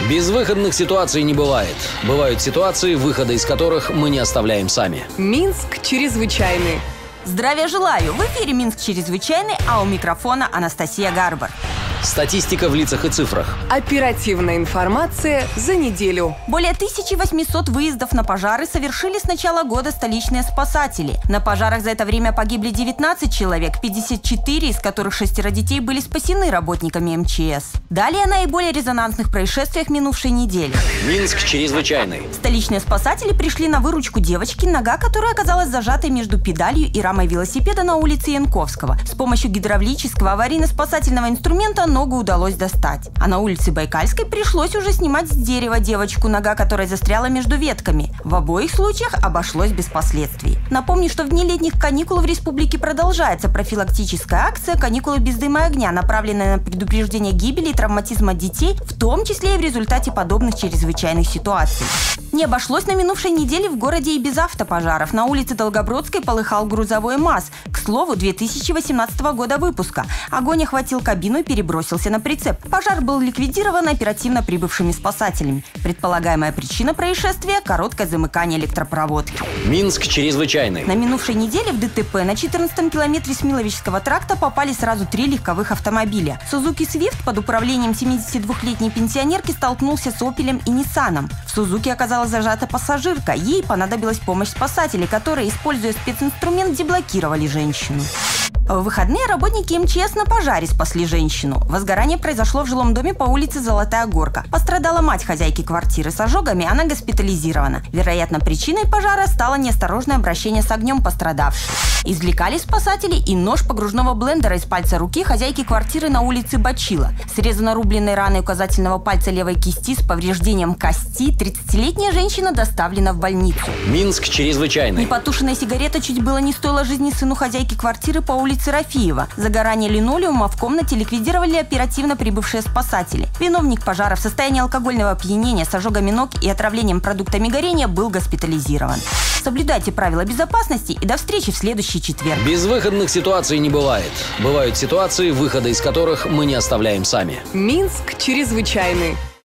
Безвыходных ситуаций не бывает. Бывают ситуации, выхода из которых мы не оставляем сами. Минск чрезвычайный. Здравия желаю! В эфире Минск чрезвычайный, а у микрофона Анастасия Гарбар. Статистика в лицах и цифрах. Оперативная информация за неделю. Более 1800 выездов на пожары совершили с начала года столичные спасатели. На пожарах за это время погибли 19 человек, 54 из которых 6 детей были спасены работниками МЧС. Далее о наиболее резонансных происшествиях минувшей недели. Минск чрезвычайный. Столичные спасатели пришли на выручку девочки, нога которой оказалась зажатой между педалью и рамой велосипеда на улице Янковского. С помощью гидравлического аварийно-спасательного инструмента ногу удалось достать. А на улице Байкальской пришлось уже снимать с дерева девочку, нога которой застряла между ветками. В обоих случаях обошлось без последствий. Напомню, что в дни летних каникул в республике продолжается профилактическая акция «Каникулы без дыма и огня», направленная на предупреждение гибели и травматизма детей, в том числе и в результате подобных чрезвычайных ситуаций. Не обошлось на минувшей неделе в городе и без автопожаров. На улице Долгобродской полыхал грузовой МАЗ. К слову, 2018 года выпуска. Огонь охватил кабину и перебросился на прицеп. Пожар был ликвидирован оперативно прибывшими спасателями. Предполагаемая причина происшествия – короткое замыкание электропроводки. Минск чрезвычайный. На минувшей неделе в ДТП на 14-м километре Смиловического тракта попали сразу 3 легковых автомобиля. Сузуки Свифт под управлением 72-летней пенсионерки столкнулся с Опелем и Ниссаном. В Сузуки оказалась зажата пассажирка. Ей понадобилась помощь спасателей, которые, используя специнструмент, деблокировали женщину. В выходные работники МЧС на пожаре спасли женщину. Возгорание произошло в жилом доме по улице Золотая Горка. Пострадала мать хозяйки квартиры с ожогами, она госпитализирована. Вероятно, причиной пожара стало неосторожное обращение с огнем пострадавшей. Извлекали спасатели и нож погружного блендера из пальца руки хозяйки квартиры на улице Бачила. Срезана рубленной раной указательного пальца левой кисти с повреждением кости, 30-летняя женщина доставлена в больницу. Минск чрезвычайный. Непотушенная сигарета чуть было не стоила жизни сыну хозяйки квартиры по улице Рафиева. Загорание линолеума в комнате ликвидировали оперативно прибывшие спасатели. Виновник пожара в состоянии алкогольного опьянения с ожогами ног и отравлением продуктами горения был госпитализирован. Соблюдайте правила безопасности и до встречи в следующий четверг. Безвыходных ситуаций не бывает. Бывают ситуации, выхода из которых мы не оставляем сами. Минск чрезвычайный.